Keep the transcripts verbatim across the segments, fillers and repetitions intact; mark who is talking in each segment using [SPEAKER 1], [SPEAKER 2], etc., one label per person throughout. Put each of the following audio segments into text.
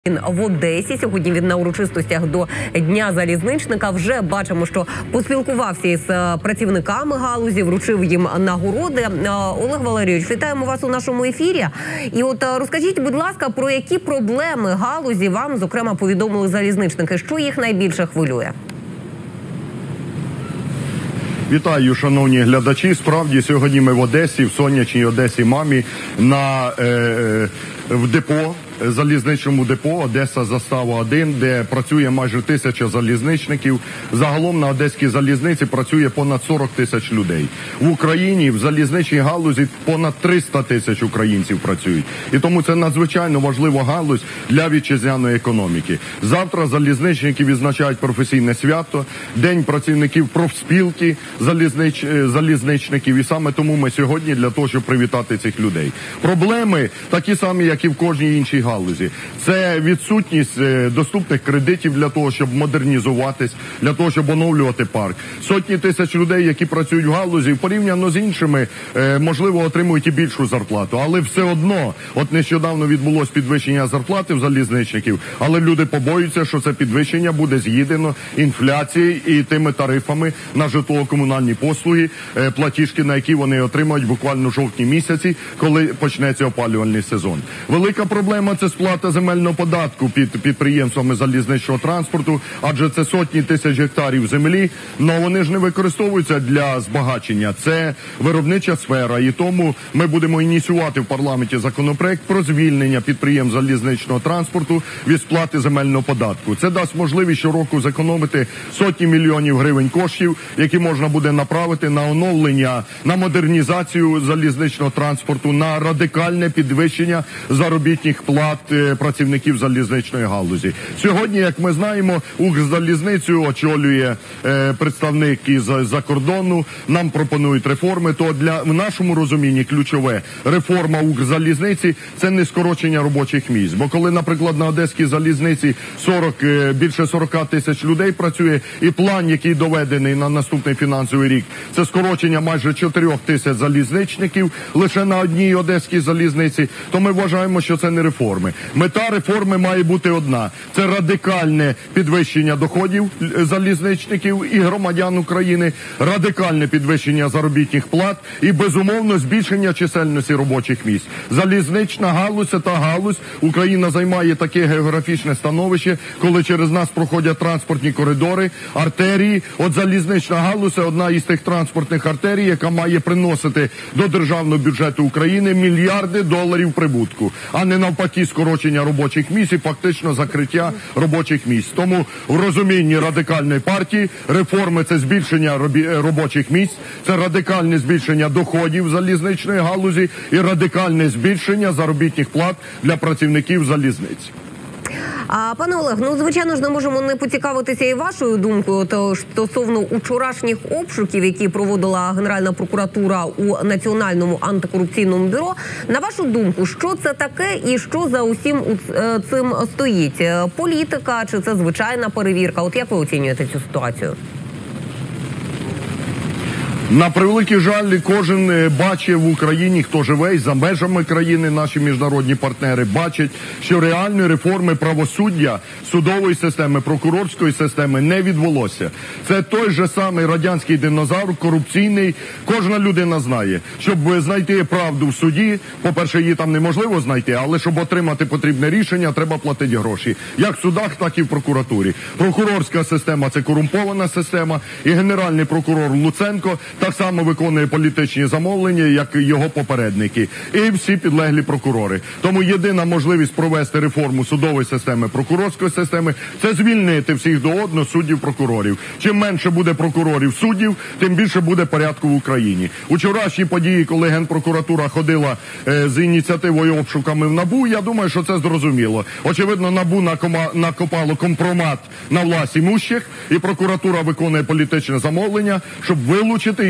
[SPEAKER 1] Він в Одесі. Сьогодні він на урочистостях до Дня залізничника. Вже бачимо, що поспілкувався із працівниками галузі, вручив їм нагороди. Олег Валерійович, вітаємо вас у нашому ефірі. І от розкажіть, будь ласка, про які проблеми галузі вам, зокрема, повідомили залізничники? Що їх найбільше хвилює?
[SPEAKER 2] Вітаю, шановні глядачі. Справді, сьогодні ми в Одесі, в сонячній Одесі мамі, на, е, в депо, залізничному депо Одеса Застава один, де працює майже тисяча залізничників. Загалом на Одеській залізниці працює понад сорок тисяч людей. В Україні в залізничній галузі понад триста тисяч українців працюють. І тому це надзвичайно важлива галузь для вітчизняної економіки. Завтра залізничники відзначають професійне свято, День працівників профспілки залізнич... залізничників. І саме тому ми сьогодні для того, щоб привітати цих людей. Проблеми такі самі, як і в кожній іншій галузі. галузі. Це відсутність доступних кредитів для того, щоб модернізуватись, для того, щоб оновлювати парк. Сотні тисяч людей, які працюють в галузі, порівняно з іншими, можливо, отримують і більшу зарплату. Але все одно, от нещодавно відбулось підвищення зарплати в залізничників, але люди побоюються, що це підвищення буде з'їдено інфляцією і тими тарифами на житлово-комунальні послуги, платіжки, на які вони отримають буквально в жовтні місяці, коли почнеться опалювальний сезон. Велика проблема – це сплата земельного податку під підприємствами залізничного транспорту, адже це сотні тисяч гектарів землі, але вони ж не використовуються для збагачення. Це виробнича сфера, і тому ми будемо ініціювати в парламенті законопроект про звільнення підприємств залізничного транспорту від сплати земельного податку. Це дасть можливість щороку зекономити сотні мільйонів гривень коштів, які можна буде направити на оновлення, на модернізацію залізничного транспорту, на радикальне підвищення заробітних плат працівників залізничної галузі. Сьогодні, як ми знаємо, Укрзалізницю очолює е, представник із-за кордону, нам пропонують реформи, то для, в нашому розумінні ключове реформа Укрзалізниці – це не скорочення робочих місць. Бо коли, наприклад, на Одеській залізниці сорок, е, більше сорок тисяч людей працює, і план, який доведений на наступний фінансовий рік, це скорочення майже чотирьох тисяч залізничників лише на одній Одеській залізниці, то ми вважаємо, що це не реформи. Мета реформи має бути одна – це радикальне підвищення доходів залізничників і громадян України, радикальне підвищення заробітних плат і, безумовно, збільшення чисельності робочих місць. Залізнична галузь – це та галузь, Україна займає таке географічне становище, коли через нас проходять транспортні коридори, артерії. От залізнична галузь – це одна із тих транспортних артерій, яка має приносити до державного бюджету України мільярди доларів прибутку, а не навпаки скорочення робочих місць і фактично закриття робочих місць. Тому в розумінні радикальної партії реформи – це збільшення робочих місць, це радикальне збільшення доходів залізничної галузі і радикальне збільшення заробітних плат для працівників залізниць.
[SPEAKER 1] А, пане Олег, ну, звичайно ж, не можемо не поцікавитися і вашою думкою то, стосовно учорашніх обшуків, які проводила Генеральна прокуратура у Національному антикорупційному бюро. На вашу думку, що це таке і що за усім цим стоїть? Політика чи це звичайна перевірка? От як ви оцінюєте цю ситуацію?
[SPEAKER 2] На превеликий жаль, кожен бачить в Україні, хто живе і за межами країни, наші міжнародні партнери бачать, що реальної реформи правосуддя, судової системи, прокурорської системи не відбулося. Це той же самий радянський динозавр, корупційний. Кожна людина знає, щоб знайти правду в суді, по-перше, її там неможливо знайти, але щоб отримати потрібне рішення, треба платити гроші. Як в судах, так і в прокуратурі. Прокурорська система – це корумпована система, і генеральний прокурор Луценко так само виконує політичні замовлення, як його попередники. І всі підлеглі прокурори. Тому єдина можливість провести реформу судової системи, прокурорської системи – це звільнити всіх до одного суддів, прокурорів. Чим менше буде прокурорів, суддів, тим більше буде порядку в Україні. Учорашні події, коли Генпрокуратура ходила е, з ініціативою обшуками в НАБУ, я думаю, що це зрозуміло. Очевидно, НАБУ накома, накопало компромат на власть імущих, і прокуратура виконує політичне замовлення, щоб вилучити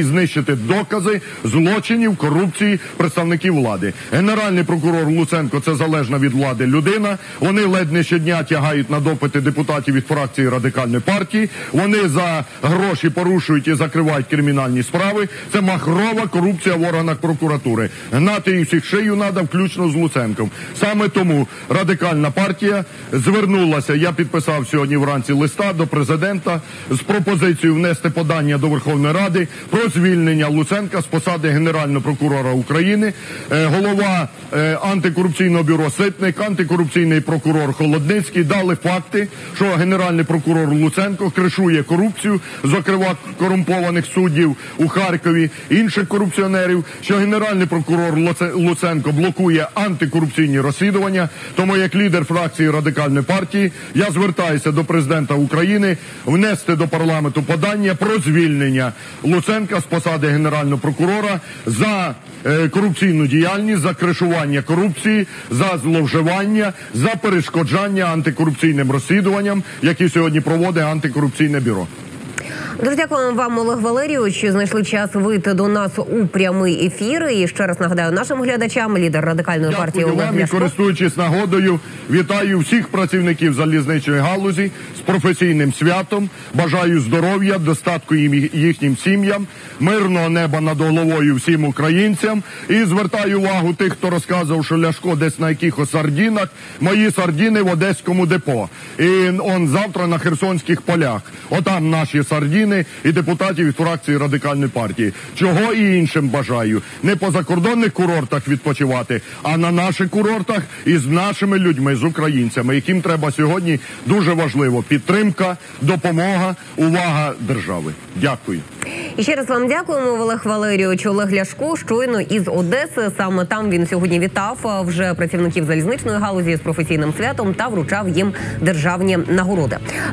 [SPEAKER 2] і знищити докази злочинів, корупції представників влади. Генеральний прокурор Луценко – це залежна від влади людина. Вони ледь не щодня тягають на допити депутатів від фракції Радикальної партії. Вони за гроші порушують і закривають кримінальні справи. Це махрова корупція в органах прокуратури. Гнати їх всіх шию треба, включно з Луценком. Саме тому Радикальна партія звернулася, я підписав сьогодні вранці листа до президента з пропозицією внести подання до Верховної Ради про звільнення Луценка з посади Генерального прокурора України. Е, голова е, антикорупційного бюро Ситник, антикорупційний прокурор Холодницький дали факти, що Генеральний прокурор Луценко кришує корупцію, зокрема корумпованих суддів у Харкові, інших корупціонерів, що Генеральний прокурор Луценко блокує антикорупційні розслідування. Тому як лідер фракції Радикальної партії я звертаюся до президента України внести до парламенту подання про звільнення Луценка з посади Генерального прокурора за е, корупційну діяльність, за кришування корупції, за зловживання, за перешкоджання антикорупційним розслідуванням, які сьогодні проводить антикорупційне бюро.
[SPEAKER 1] Дуже дякуємо вам, Олег Валерійович, що знайшли час вийти до нас у прямий ефір. І ще раз нагадаю нашим глядачам, лідер Радикальної
[SPEAKER 2] Дякую
[SPEAKER 1] партії Олег
[SPEAKER 2] вам,
[SPEAKER 1] Ляшко.
[SPEAKER 2] і, користуючись нагодою, вітаю всіх працівників залізничної галузі з професійним святом. Бажаю здоров'я, достатку їм, їхнім сім'ям, мирного неба над головою всім українцям. І звертаю увагу тих, хто розказував, що Ляшко десь на якихось сардінах. Мої сардіни в Одеському депо. І он завтра на Херсонських полях. Отам наші сардіни і депутатів від фракції Радикальної партії. Чого і іншим бажаю. Не по закордонних курортах відпочивати, а на наших курортах із нашими людьми, з українцями, яким треба сьогодні дуже важливо підтримка, допомога, увага держави. Дякую.
[SPEAKER 1] І ще раз вам дякуємо, Олег Валерійович. Олег Ляшко щойно із Одеси. Саме там він сьогодні вітав вже працівників залізничної галузі з професійним святом та вручав їм державні нагороди.